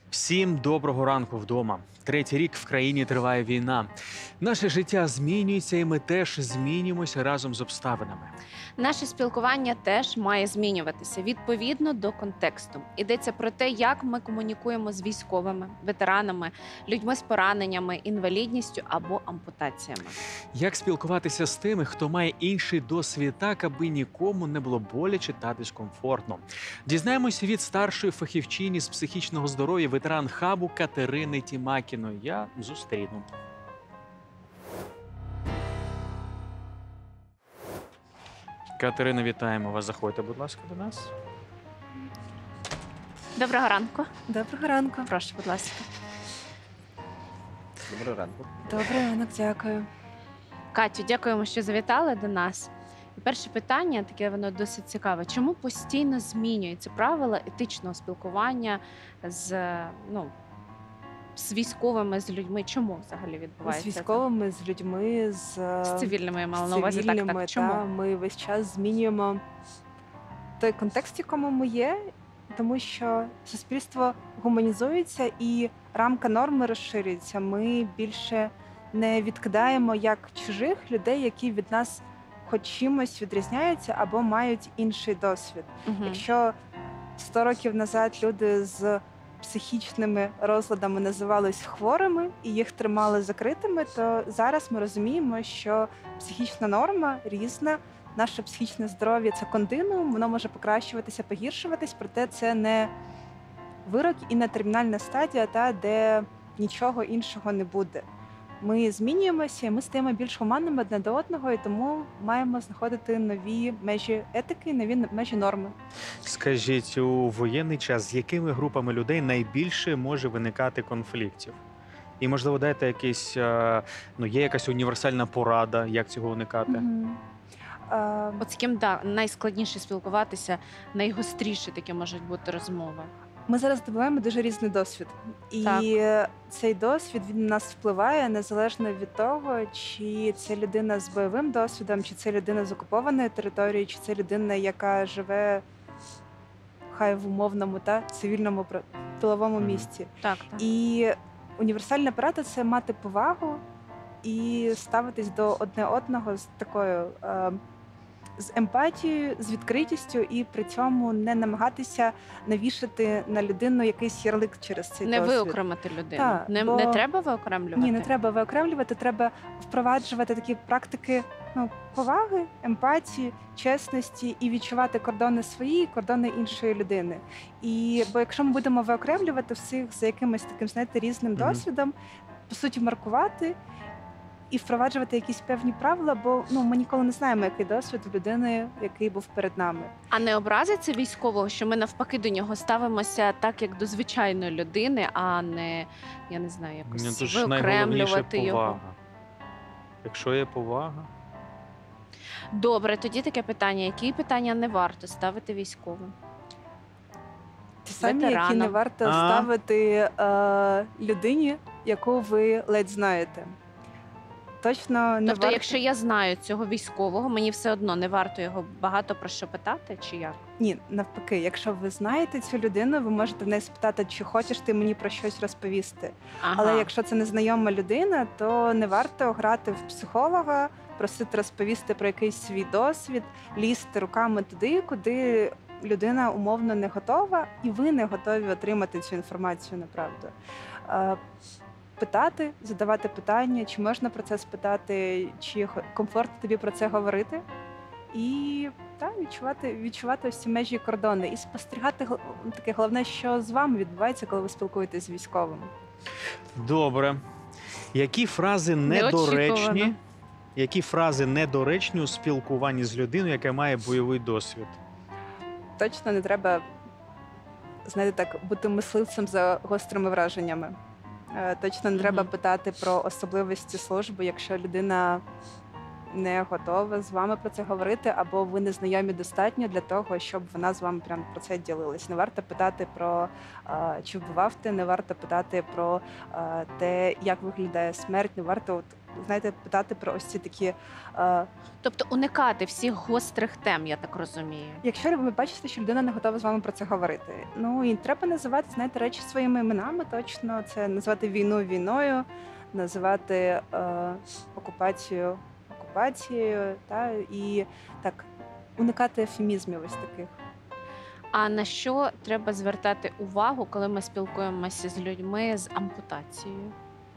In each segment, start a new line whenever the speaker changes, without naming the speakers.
Всім доброго ранку вдома. Третій рік в країні триває війна. Наше життя змінюється, і ми теж змінюємося разом з обставинами.
Наше спілкування теж має змінюватися відповідно до контексту. Йдеться про те, як ми комунікуємо з військовими, ветеранами, людьми з пораненнями, інвалідністю або ампутаціями.
Як спілкуватися з тими, хто має інший досвід так, аби нікому не було боляче та дискомфортно? Дізнаємося від старшої фахівчині з психічного здоров'я ветеран хабу Катерини Тімакіної. Я зустріну. Катерина, вітаємо вас. Заходьте, будь ласка, до нас.
Доброго ранку.
Доброго ранку.
Прошу, будь ласка.
Доброго ранку.
Добрий ранок, дякую.
Катю, дякуємо, що завітали до нас. І перше питання, таке воно досить цікаве. Чому постійно змінюються правила етичного спілкування з військовими, з людьми? Чому взагалі
З
відбувається це?
військовими, з людьми,
З цивільними, я мала
з
на увазі.
цивільними,
Так. Чому?
ми весь час змінюємо той контекст, в якому ми є, тому що суспільство гуманізується і рамка норми розширюється. Ми більше не відкидаємо як чужих людей, які від нас хоч чимось відрізняються або мають інший досвід.
Мгм.
Якщо 100 років назад люди з психічними розладами називались хворими і їх тримали закритими, то зараз ми розуміємо, що психічна норма різна, наше психічне здоров'я це континуум, воно може покращуватися, погіршуватись, проте це не вирок і не термінальна стадія, де нічого іншого не буде. Ми змінюємося, і ми стаємо більш гуманними одне до одного, і тому маємо знаходити нові межі етики, нові межі норми.
Скажіть, у воєнний час з якими групами людей найбільше може виникати конфліктів? І, можливо, дайте якісь, є якась універсальна порада, як цього уникати?
От з ким найскладніше спілкуватися, найгостріше такі можуть бути розмови.
Ми зараз здобуваємо дуже різний досвід. І цей досвід він на нас впливає незалежно від того, чи це людина з бойовим досвідом, чи це людина з окупованої території, чи це людина, яка живе хай в умовному та цивільному тиловому місці.
Так.
І універсальна порада – це мати повагу і ставитись до одне одного з такою з емпатією, з відкритістю, і при цьому не намагатися навішати на людину якийсь ярлик через цей
Не
досвід.
виокремити людину.
Так,
Не треба виокремлювати?
Ні, не треба виокремлювати, треба впроваджувати такі практики поваги, емпатії, чесності і відчувати кордони свої, кордони іншої людини. Бо якщо ми будемо виокремлювати всіх за якимось таким, знаєте, різним досвідом, по суті, маркувати і впроваджувати якісь певні правила, бо ми ніколи не знаємо, який досвід у людини, який був перед нами.
А не образиться військового, що ми навпаки до нього ставимося так, як до звичайної людини, а не, я не знаю, якось виокремлювати його?
Повага. Якщо є повага.
Добре, тоді таке питання. Які питання не варто ставити військовим?
Ті самі, які
Ветеранам.
не варто ставити людині, яку ви ледь знаєте. Точно не
Тобто,
варто.
якщо я знаю цього військового, мені все одно не варто його багато про що питати, чи як?
Ні, навпаки, якщо ви знаєте цю людину, ви можете в неї спитати, чи хочеш ти мені про щось розповісти.
Ага.
Але якщо це незнайома людина, то не варто грати в психолога, просити розповісти про якийсь свій досвід, лізти руками туди, куди людина умовно не готова, і ви не готові отримати цю інформацію, направду. Питати, задавати питання, чи можна про це спитати, чи комфортно тобі про це говорити. І відчувати ось ці межі і кордони. І спостерігати, таке головне, що з вами відбувається, коли ви спілкуєтесь з військовим.
Добре. Які фрази недоречні у спілкуванні з людиною, яка має бойовий досвід?
Точно не треба, знаєте, так, бути мисливцем за гострими враженнями. Точно не треба питати про особливості служби, якщо людина не готова з вами про це говорити, або ви не знайомі достатньо для того, щоб вона з вами прямо про це ділилась. Не варто питати про чи вбивав ти, не варто питати про те, як виглядає смерть, не варто знаєте, питати про ось ці такі. е,
Тобто уникати всіх гострих тем, я так розумію.
Якщо ви бачите, що людина не готова з вами про це говорити, ну і треба називати, знаєте, речі своїми іменами. Точно це називати війну війною, називати окупацію окупацією, та і так уникати ефемізмів ось таких.
А на що треба звертати увагу, коли ми спілкуємося з людьми з ампутацією?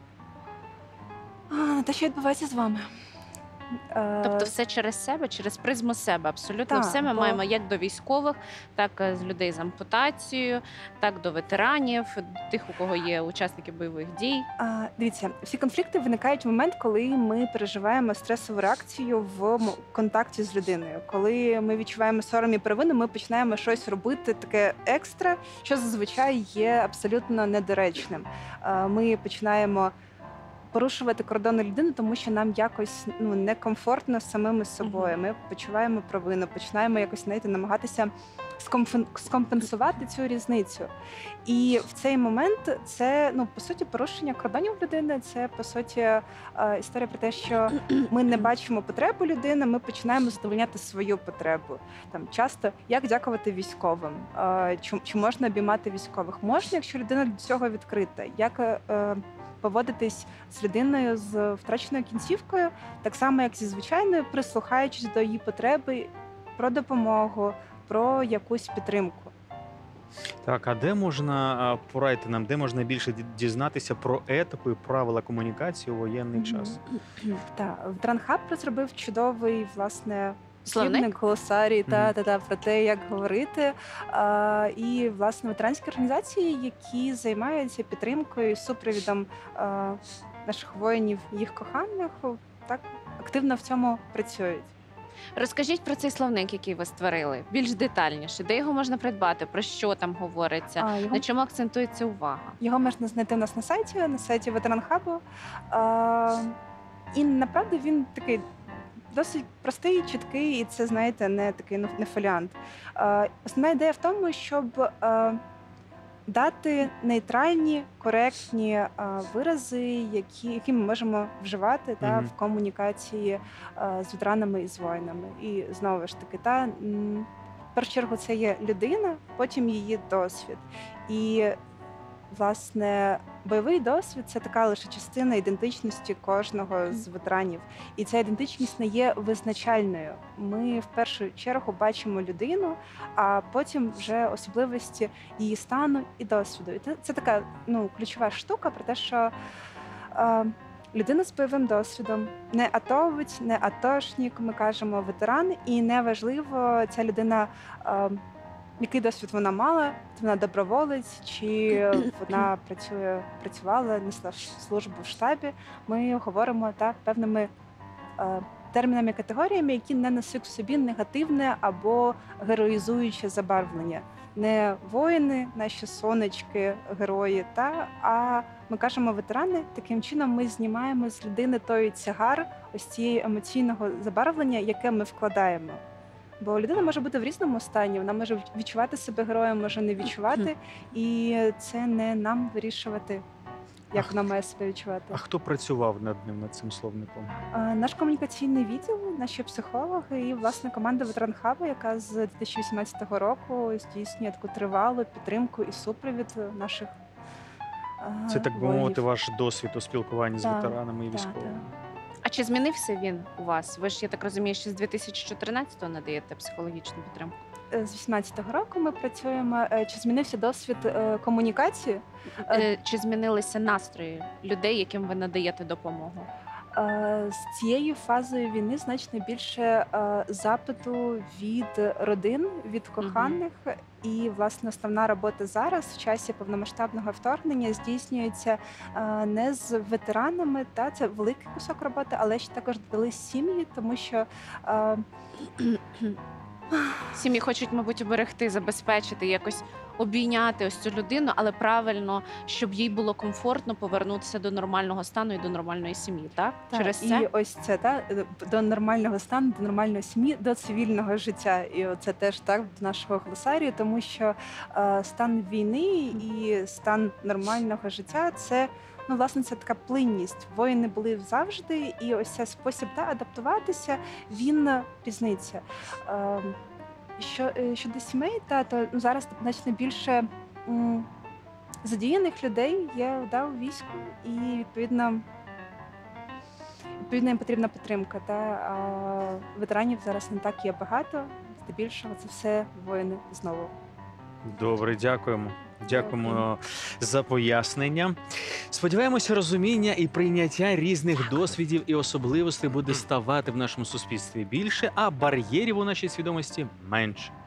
На те, що відбувається з вами.
Тобто все через себе, через призму себе. Абсолютно
Так,
все ми
бо-
маємо як до військових, так з людей з ампутацією, так до ветеранів, тих, у кого є учасники бойових дій.
Дивіться, всі конфлікти виникають в момент, коли ми переживаємо стресову реакцію в контакті з людиною. Коли ми відчуваємо сором і провину, ми починаємо щось робити таке екстра, що зазвичай є абсолютно недоречним. Ми починаємо порушувати кордони людини, тому що нам якось некомфортно з самими собою. Ми почуваємо провину, починаємо якось, знаєте, намагатися скомпенсувати цю різницю. І в цей момент це, по суті, порушення кордонів людини. Це, по суті, історія про те, що ми не бачимо потребу людини, ми починаємо задовольняти свою потребу. Там часто, як дякувати військовим? Чи можна обіймати військових? Можна, якщо людина до цього відкрита. Як поводитись з людиною з втраченою кінцівкою, так само, як зі звичайною, прислухаючись до її потреби, про допомогу, про якусь підтримку.
Так, а де можна порадити нам, де можна більше дізнатися про етику і правила комунікації у воєнний час?
Так, ветеран Хаб розробив чудовий, власне,
Словник?
словник, глосарій про те, як говорити. І, власне, ветеранські організації, які займаються підтримкою і супровідом наших воїнів, їх коханих, так активно в цьому працюють.
Розкажіть про цей словник, який ви створили, більш детальніше. Де його можна придбати, про що там говориться,
Його
на чому акцентується увага?
Його можна знайти у нас на сайті Ветеран Хабу. І направду він такий досить простий, чіткий, і це, знаєте, не такий не фоліант. Основна ідея в тому, щоб дати нейтральні, коректні вирази, які ми можемо вживати в комунікації з ветеранами і з воїнами. І знову ж таки, в першу чергу це є людина, потім її досвід. І, власне, бойовий досвід – це така лише частина ідентичності кожного з ветеранів. І ця ідентичність не є визначальною. Ми в першу чергу бачимо людину, а потім вже особливості її стану і досвіду. І це така ключова штука про те, що людина з бойовим досвідом, не атовець, не атошник, ми кажемо ветеран, і неважливо, ця людина який досвід вона мала, чи вона доброволець, чи вона працювала, несла службу в штабі. Ми говоримо певними термінами, категоріями, які не несуть в собі негативне або героїзуюче забарвлення. Не воїни, наші сонечки, герої, а ми кажемо ветерани. Таким чином ми знімаємо з людини той тягар ось цієї емоційного забарвлення, яке ми вкладаємо. Бо людина може бути в різному стані, вона може відчувати себе героєм, може не відчувати, і це не нам вирішувати, як вона має себе відчувати.
А хто працював над цим словником?
Наш комунікаційний відділ, наші психологи і, власне, команда Ветеран Хабу, яка з 2018 року здійснює таку тривалу підтримку і супровід наших
Це, так би мовити, ваш досвід у спілкуванні з ветеранами і військовими.
А чи змінився він у вас? Ви ж, я так розумію, ще з 2014-го надаєте психологічну підтримку?
З 18-го року ми працюємо. Чи змінився досвід комунікації?
Чи змінилися настрої людей, яким ви надаєте допомогу?
З цією фазою війни значно більше запиту від родин, від коханих. І, власне, основна робота зараз, в часі повномасштабного вторгнення, здійснюється не з ветеранами, це великий кусок роботи, але ще також додали сім'ї, тому що
Сім'ї хочуть, мабуть, уберегти, забезпечити, якось обійняти ось цю людину, але правильно, щоб їй було комфортно повернутися до нормального стану і до нормальної сім'ї, так? Через це?
І ось це, до нормального стану, до нормальної сім'ї, до цивільного життя. І це теж так до нашого глосарію, тому що стан війни і стан нормального життя – це ну, власне, це така плинність. Воїни були завжди, і ось цей спосіб адаптуватися, він різниця. Щодо сімей, то зараз значно більше задіяних людей є у війську, і відповідно їм потрібна підтримка. А ветеранів зараз не так є багато. Здебільшого це все воїни знову.
Добре, дякуємо. Дякуємо за пояснення. Сподіваємося, розуміння і прийняття різних досвідів і особливостей буде ставати в нашому суспільстві більше, а бар'єрів у нашій свідомості менше.